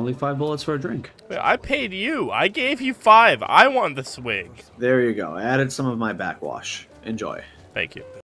only 5 bullets for a drink. I paid you. I gave you 5. I want the swig. There you go. I added some of my backwash. Enjoy. Thank you.